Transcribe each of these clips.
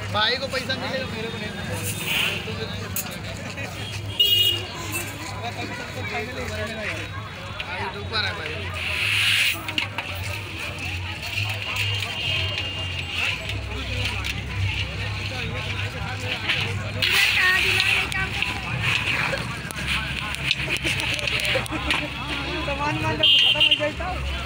भाई को पैसा मिलेगा, मेरे को नहीं मिलेगा। ऊपर है भाई। सामान खत्म हो जाता।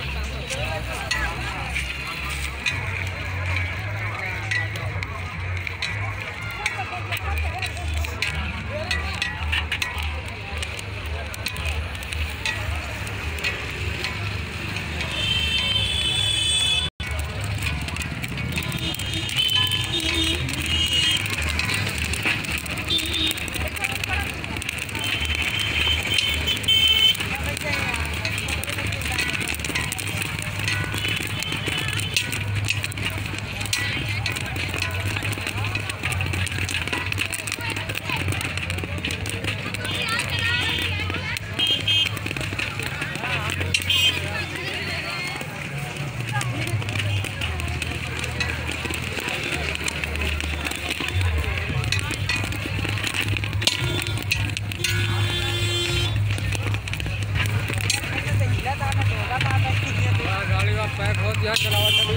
गाड़ी का पैक हो दिया चलावा चली।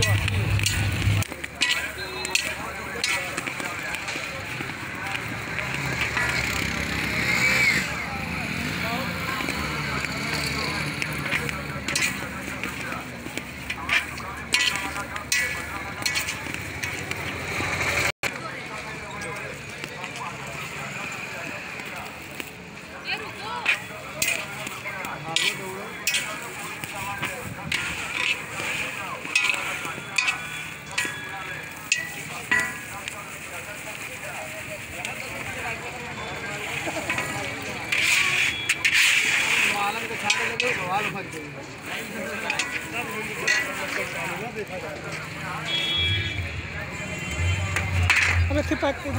अब ऐसे पैक कर दो।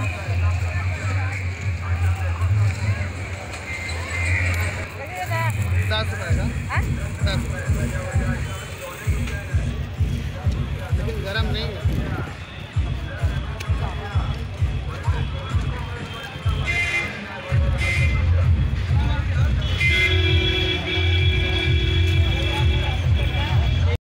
10 रुपए का, 10 रुपए, लेकिन गरम नहीं है।